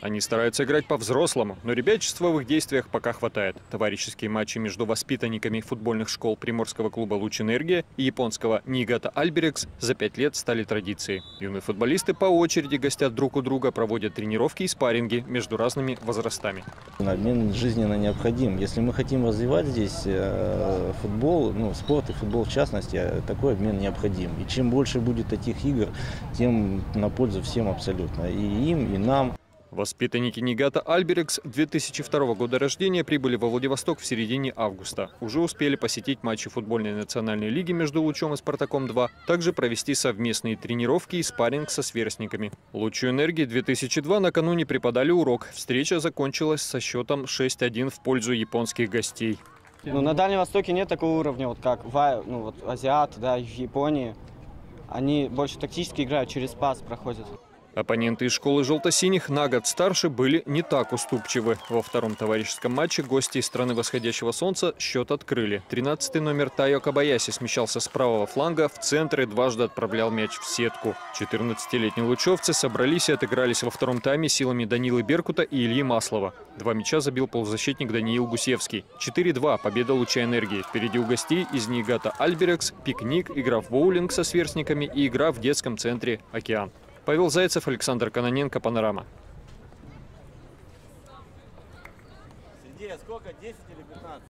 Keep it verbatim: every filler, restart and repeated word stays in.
Они стараются играть по-взрослому, но ребячества в их действиях пока хватает. Товарищеские матчи между воспитанниками футбольных школ приморского клуба «Луч Энергия» и японского «Ниигата Альберекс» за пять лет стали традицией. Юные футболисты по очереди гостят друг у друга, проводят тренировки и спарринги между разными возрастами. Обмен жизненно необходим. Если мы хотим развивать здесь футбол, ну, спорт и футбол в частности, такой обмен необходим. И чем больше будет таких игр, тем на пользу всем абсолютно. И им, и нам. Воспитанники «Ниигата Альберекс» две тысячи второго года рождения прибыли во Владивосток в середине августа. Уже успели посетить матчи футбольной национальной лиги между «Лучом» и «Спартаком-два», также провести совместные тренировки и спарринг со сверстниками. «Лучу Энергии» две тысячи два накануне преподали урок. Встреча закончилась со счетом шесть один в пользу японских гостей. Ну, на Дальнем Востоке нет такого уровня, вот как в, ну, вот, азиаты, да, в Японии. Они больше тактически играют, через пас проходят. Оппоненты из школы желто-синих на год старше были не так уступчивы. Во втором товарищеском матче гости из страны восходящего солнца счет открыли. тринадцатый номер Тайо Кабаяси смещался с правого фланга в центр и дважды отправлял мяч в сетку. четырнадцатилетние лучевцы собрались и отыгрались во втором тайме силами Данилы Беркута и Ильи Маслова. Два мяча забил полузащитник Даниил Гусевский. четыре два победа «Луча Энергии». Впереди у гостей из «Ниигата Альберекс» пикник, игра в боулинг со сверстниками и игра в детском центре «Океан». Павел Зайцев, Александр Кононенко, «Панорама». Сколько? десять или пятнадцать?